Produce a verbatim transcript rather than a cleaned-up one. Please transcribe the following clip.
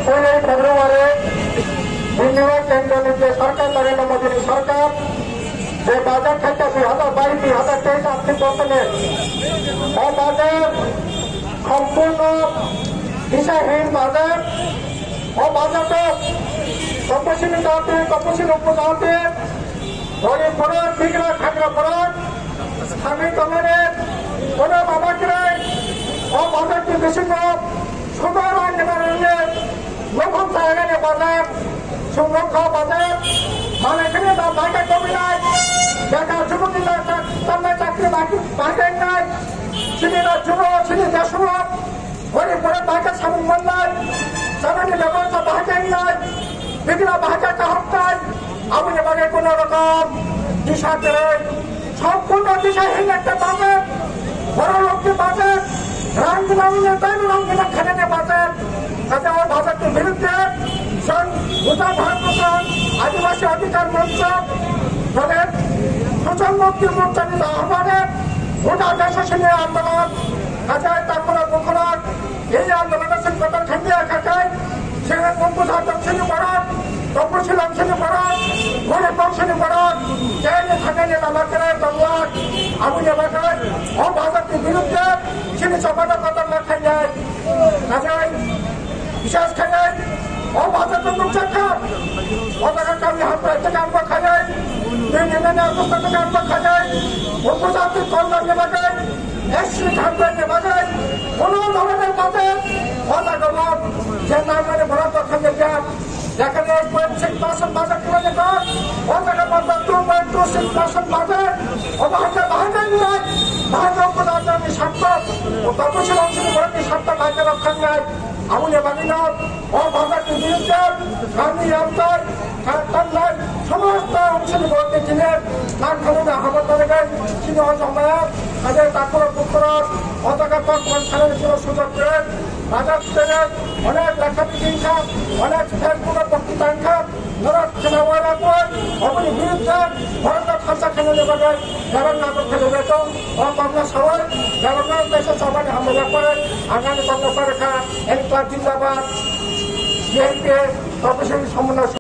ষোলোই ফেব্রুয়ারি বিনিয়োগ কেন্দ্র নিতে সরকার নরেন্দ্র মোদীর সরকার যে বাজার থেকে দুই হাজার বাইশ দুই হাজার তেইশ আর্থিক বছরে বাজার সম্পূর্ণ দিশাহীন বাজার ও বাজারটা তপশিলি জাতি তপশিলি উপজাতি গরিব ফরক ঠিকরা খাগড়া ফরক স্বামী কমরের কোনো বাবাকে ও বাজারটি বেশি কম সুন্দর আন্দোলনে লক্ষণ জায়গায় বাজার সংরক্ষণ বাজার মানে এখানে বাজার কমে নাই বেকার যুবতীরা তার চাকরি বাকি নাই ছেলেরা যুব ছেলেরা যুবক গরিব ফরক বাজার সামনে নাই সামান্য ব্যবস্থা বাকি নাই বিভিন্ন বাজার চাহক নাই আমি এবারে কোন রকম দিশা করে সম্পূর্ণ দিশাহীন একটা বাজার বড় লোককে বাজার রামগুলামিনে তাই রামগুলা খানে বাজার তাতে আমার বাজারটির বিরুদ্ধে গোটা ভারতবর্ষ আদিবাসী অধিকার মঞ্চ তাদের সুচল মুক্তি মোর্চা নিতে আহ্বানে গোটা দেশে আন্দোলন কাজে তারপরে মুখরাট এই আন্দোলনের সংগঠন খেলিয়ে কাটায় সেখানে কম্পুধার দক্ষিণী পড়ান তপশিল অংশনী পড়ান গরিব অংশনী পড়ান জেনে থাকেন আমাদের দলওয়ার আবু এলাকায় ও বাজারটির বিরুদ্ধে তিনি সবাটা কথা না খাইয়ায় কাজে বিশেষ খাইয়ায় ও বাজার তো চাক্ষা ও টাকা কামি হাত থেকে আনবো খাইয়ায় দুই নির্মাণে অবস্থা থেকে আনবো খাইয়ায় উপজাতির কল্যাণ এলাকায় এসি খাদ্য বাজায় কোনো ধরনের বাজার কথা করলাম যে নাম মানে বরাদ্দ খাইয়ে যান যেখানে এক পয়েন্ট সিক্স পার্সেন্ট বাজার কিনে যেত ও টাকা পর্যন্ত two point two six percent বাজার ও বাহাজের বাহাজের নয় বাহাজের উপজাতি স্বার্থ ও তপশিল অংশের ভর্তি স্বার্থ বাজার রক্ষণ নেয় আমুলে বানিনাথ ও বাজারটির বিরুদ্ধে গান্ধী অঞ্চল কান্নায় সমস্ত অংশের ভর্তি ছিলেন লাখ খালুন আহমদ তালেগাই চিনি জমায়াত তাদের তারপরে পুকুরত ও টাকা পর ছাড়ের ছিল সুযোগ করে বাজার থেকে অনেক লেখাপি হিংসা অনেক ফেসবুকের বক্তৃতা হিংসা নরক সেনাবাহিনীর পর অপনি বিরুদ্ধে ভারতের খালসা খেলে নেবে যারা নাটক খেলে যেত ও বাংলা সবাই যারা দেশের সবাই হামলা করে আগামী বাংলা সরকার এক জিন্দাবাদ বিএনপি তপশিলি সমন্বয়